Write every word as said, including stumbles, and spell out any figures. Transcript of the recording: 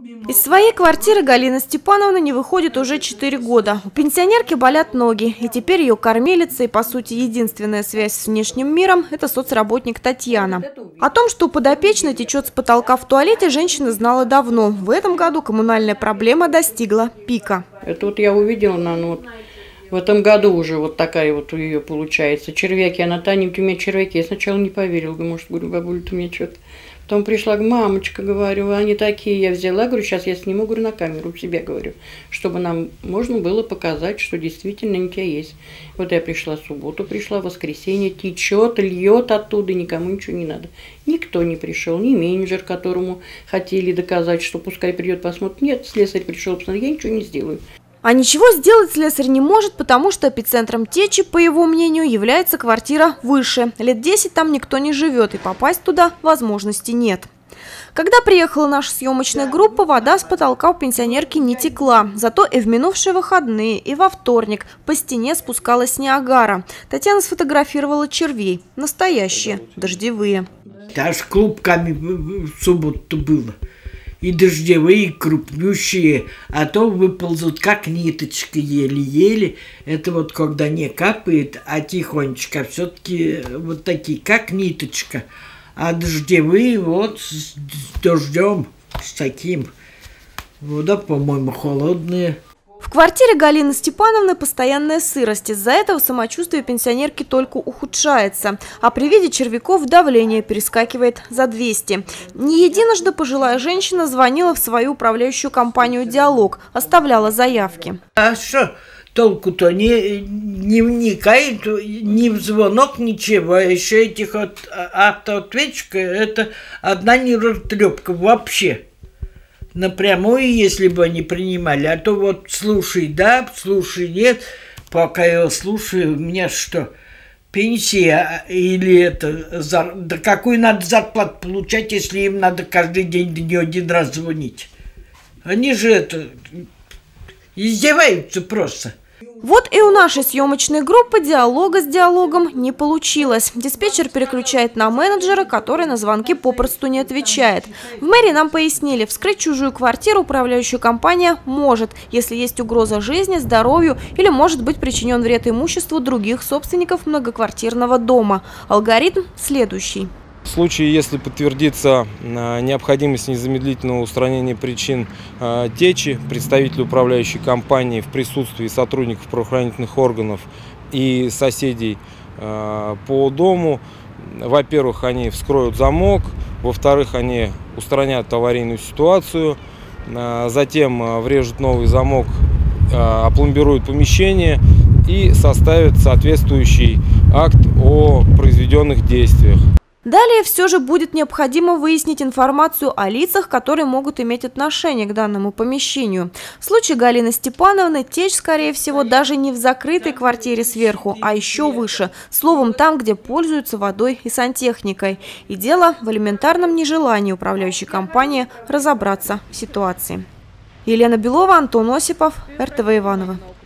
Из своей квартиры Галина Степановна не выходит уже четыре года. У пенсионерки болят ноги, и теперь ее кормилица и, по сути, единственная связь с внешним миром – это соцработник Татьяна. О том, что у подопечной течет с потолка в туалете, женщина знала давно. В этом году коммунальная проблема достигла пика. Это вот я увидела, ну, вот, в этом году уже вот такая вот у ее получается. Червяки, она, Таня, у меня червяки. Я сначала не поверила, может, говорю, бабуля, ты мне что-то... Потом пришла, мамочка, говорю, они такие, я взяла, говорю, сейчас я сниму, говорю, на камеру себе, говорю, чтобы нам можно было показать, что действительно у тебя есть. Вот я пришла в субботу, пришла в воскресенье, течет, льет оттуда, никому ничего не надо. Никто не пришел, ни менеджер, которому хотели доказать, что пускай придет, посмотрит. Нет, слесарь пришел, посмотреть, я ничего не сделаю. А ничего сделать слесарь не может, потому что эпицентром течи, по его мнению, является квартира выше. Лет десять там никто не живет, и попасть туда возможности нет. Когда приехала наша съемочная группа, вода с потолка у пенсионерки не текла. Зато и в минувшие выходные, и во вторник по стене спускалась Ниагара. Татьяна сфотографировала червей. Настоящие, дождевые. Даже клубками в субботу было. И дождевые, и крупнющие, а то выползут как ниточка еле-еле. Это вот когда не капает, а тихонечко, все-таки вот такие, как ниточка. А дождевые вот с дождем, с таким. Вода, по-моему, холодная. В квартире Галины Степановны постоянная сырость. Из-за этого самочувствие пенсионерки только ухудшается. А при виде червяков давление перескакивает за двести. Не единожды пожилая женщина звонила в свою управляющую компанию «Диалог», оставляла заявки. А что толку-то? Не, не вникает, ни в звонок, ничего. А еще этих вот автоответчиков, это одна неразтрепка вообще. Напрямую, если бы они принимали, а то вот слушай да, слушай нет, пока я его слушаю, у меня что, пенсия или это, зар... да какую надо зарплату получать, если им надо каждый день да не один раз звонить? Они же это, издеваются просто. Вот и у нашей съемочной группы диалога с диалогом не получилось. Диспетчер переключает на менеджера, который на звонки попросту не отвечает. В мэрии нам пояснили, вскрыть чужую квартиру управляющая компания может, если есть угроза жизни, здоровью или может быть причинен вред имуществу других собственников многоквартирного дома. Алгоритм следующий. В случае, если подтвердится необходимость незамедлительного устранения причин течи, представители управляющей компании в присутствии сотрудников правоохранительных органов и соседей по дому, во-первых, они вскроют замок, во-вторых, они устранят аварийную ситуацию, затем врежут новый замок, опломбируют помещение и составят соответствующий акт о произведенных действиях. Далее все же будет необходимо выяснить информацию о лицах, которые могут иметь отношение к данному помещению. В случае Галины Степановны течь, скорее всего, даже не в закрытой квартире сверху, а еще выше. Словом, там, где пользуются водой и сантехникой. И дело в элементарном нежелании управляющей компании разобраться в ситуации. Елена Белова, Антон Осипов, эр тэ вэ Иваново.